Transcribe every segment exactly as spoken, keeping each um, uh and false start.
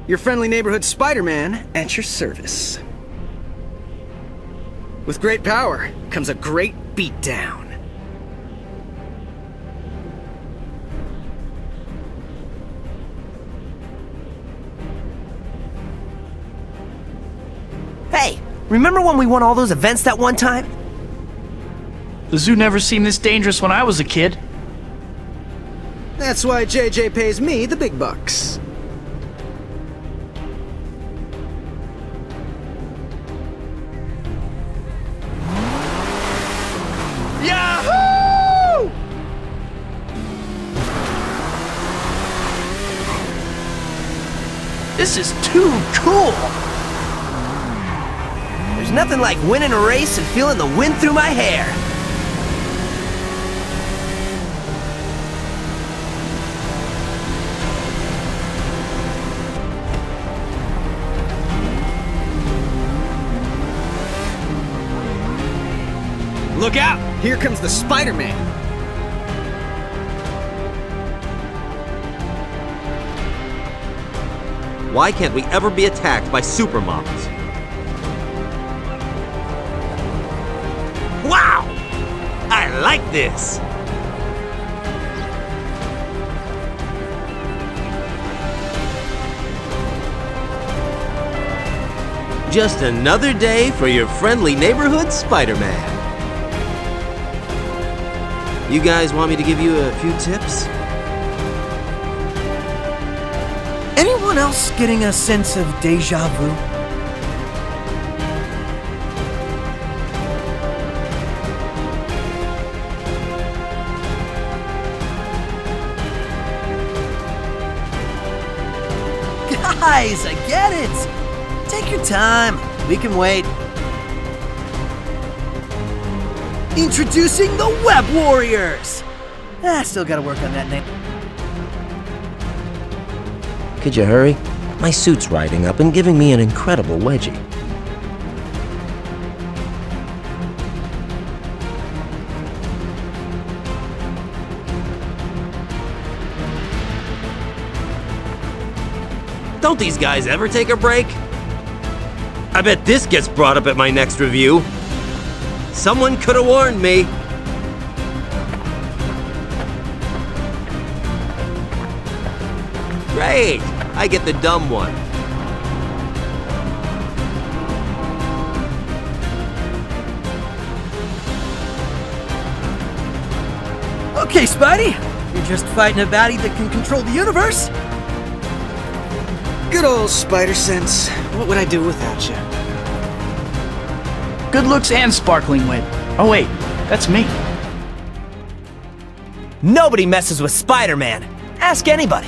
Your friendly neighborhood Spider-Man at your service. With great power comes a great beatdown. Hey, remember when we won all those events that one time? The zoo never seemed this dangerous when I was a kid. That's why J J pays me the big bucks. Yahoo! This is too cool! There's nothing like winning a race and feeling the wind through my hair. Look out! Here comes the Spider-Man! Why can't we ever be attacked by supermodels? Wow! I like this! Just another day for your friendly neighborhood Spider-Man. You guys want me to give you a few tips? Anyone else getting a sense of deja vu? Guys, I get it! Take your time. We can wait. Introducing the Web Warriors! Ah, still gotta work on that name. Could you hurry? My suit's riding up and giving me an incredible wedgie. Don't these guys ever take a break? I bet this gets brought up at my next review. Someone could have warned me. Great! I get the dumb one. Okay, Spidey. You're just fighting a baddie that can control the universe? Good old spider sense. What would I do without you? Good looks and sparkling wit. Oh wait, that's me. Nobody messes with Spider-Man. Ask anybody.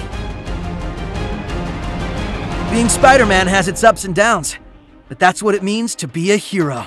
Being Spider-Man has its ups and downs, but that's what it means to be a hero.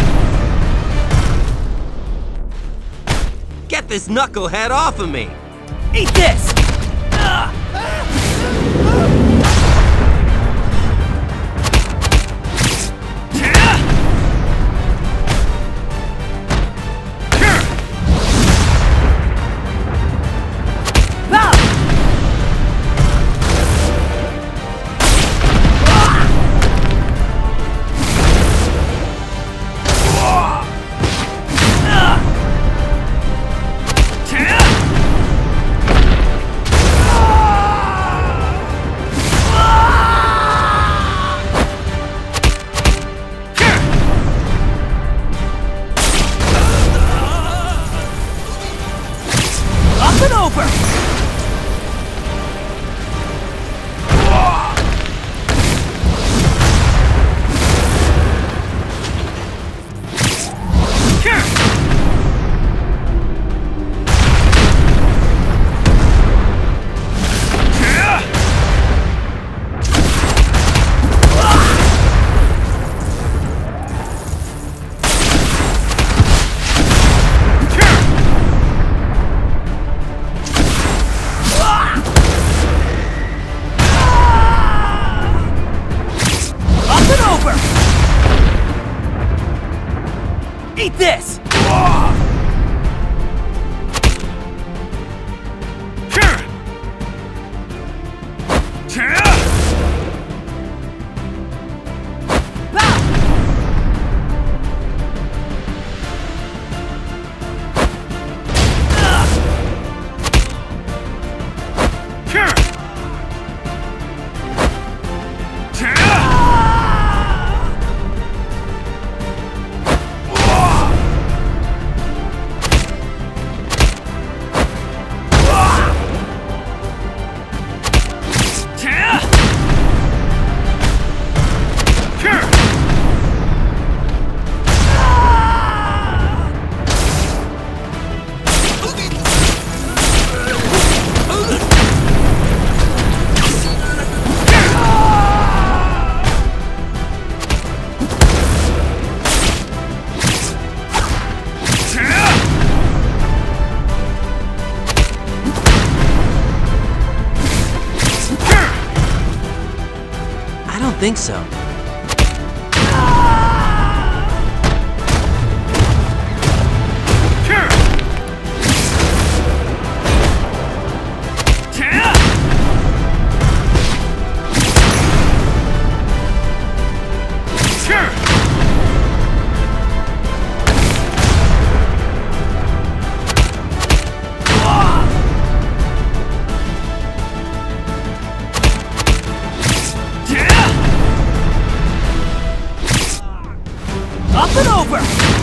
Get this knucklehead off of me! Eat this! Ah! Eat this! I don't think so. Up and over!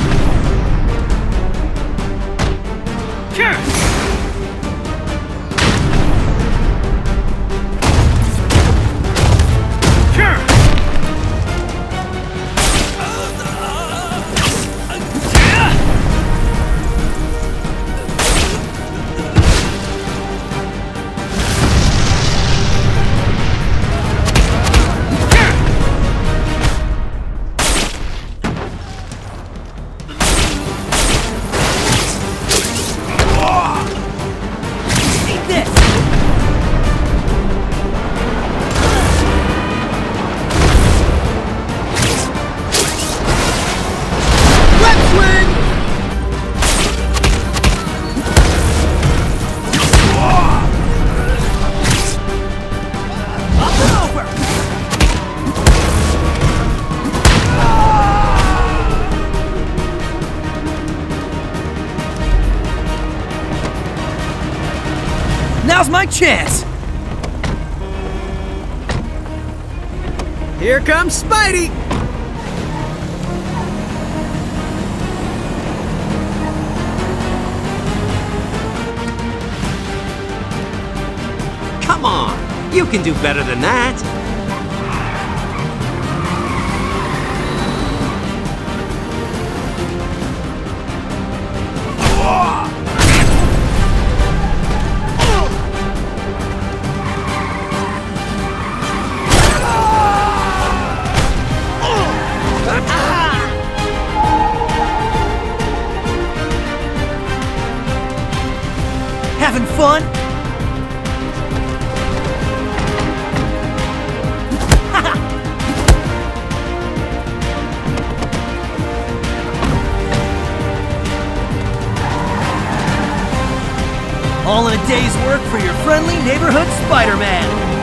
Now's my chance! Here comes Spidey! Come on! You can do better than that! Having fun? All in a day's work for your friendly neighborhood Spider-Man.